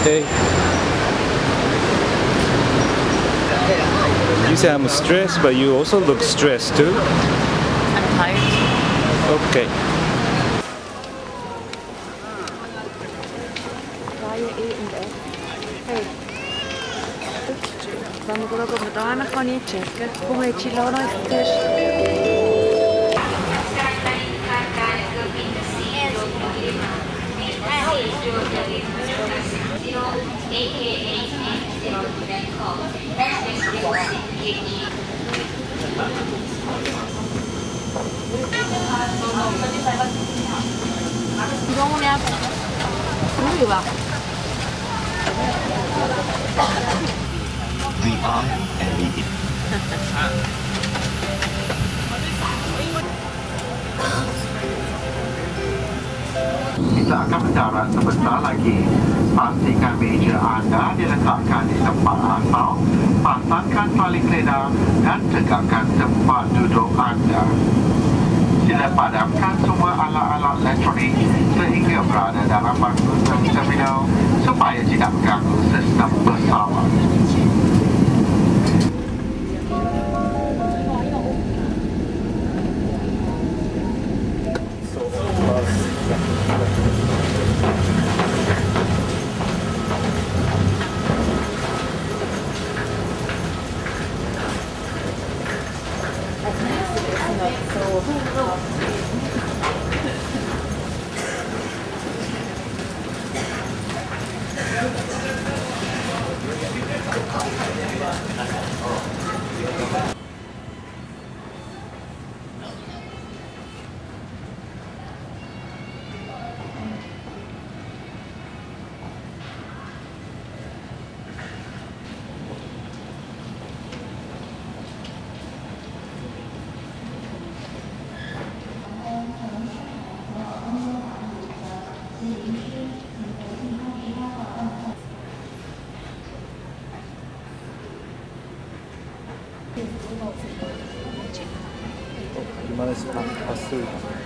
Okay. You say I'm stressed, but you also look stressed too. I'm tired. Okay. Hey. Wenn wir schauen, ob wir da einchecken kann. Komm, jetzt lass uns zuerst. The eye and the Kita akan mendarat sebentar lagi. Pastikan meja anda diletakkan di tempat asal, pasangkan tali kelena dan tegakkan tempat duduk anda. Sila padamkan semua alat-alat elektronik sehingga berada dalam bangsa terminal supaya tidak mengganggu sistem pesawat. Gimana sih hasil?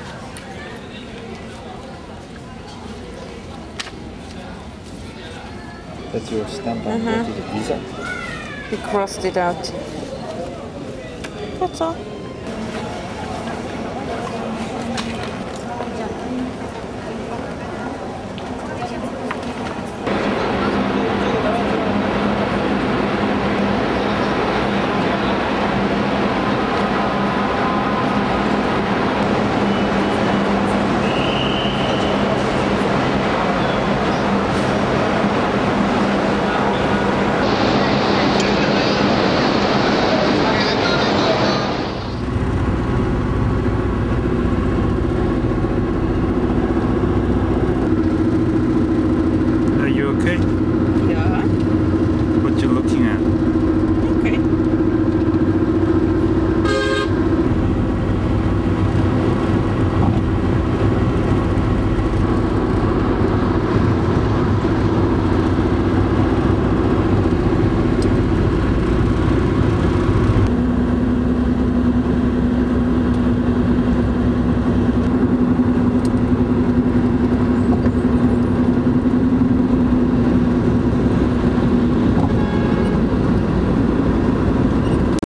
That's your stamp and go to the visa. We crossed it out. That's all.